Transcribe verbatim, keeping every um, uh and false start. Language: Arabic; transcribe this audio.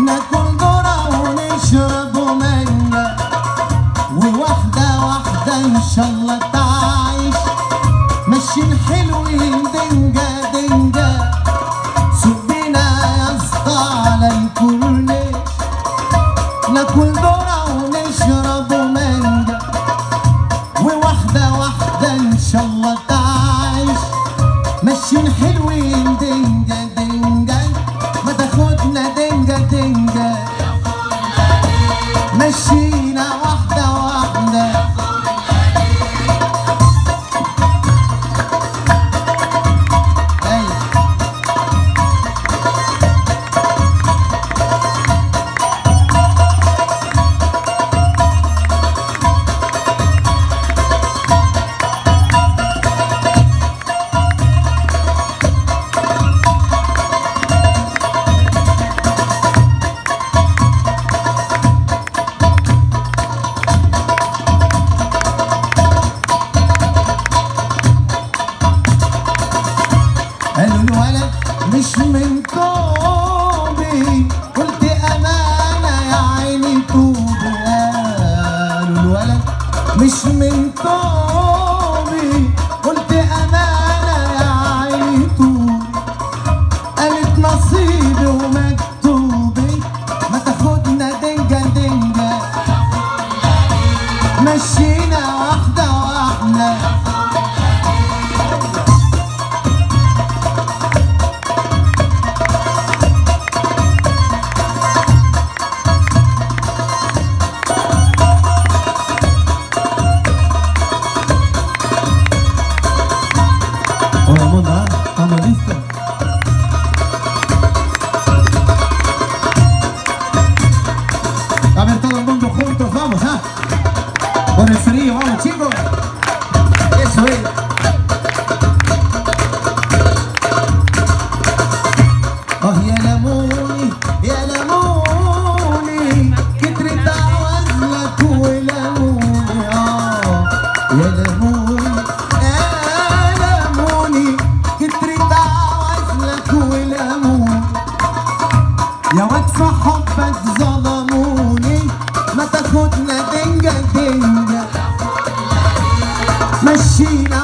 ناكل ذرة ونشرب مانجا، وواحدة واحدة إن شاء الله تعيش، ماشيين حلوين دنجا دنجا، سوق بينا يا اسطى على الكورنيش، ناكل ذرة ونشرب مانجا، وواحدة واحدة إن شاء الله تعيش، ماشيين حلوين دنجا دنجا، ما تاخدنا دنجا دنجا، مشينا واحدة واحدة. أيوة قالوا الولد مش من طوبي، قلت أمانة يا عيني توبي، قالوا الولد مش من طوبي، قلت أمانة يا عيني توبي، قالت نصيبي ومكتوبي، ما تاخدنا دنجا دنجا، مشينا واحدة واحدة. Hola Mona, ¿estamos listos? A ver todo el mundo juntos, vamos, ¿ah? Con el frío, vamos chicos. Eso es. Oh, يا لموني يا لموني، كترت عوزلك ولموني، اه يا لموني يا لموني، كترت عوزلك ولموني، يا واد في حبك ظلموني، ما تاخدنا دنجا دنجا، مشينا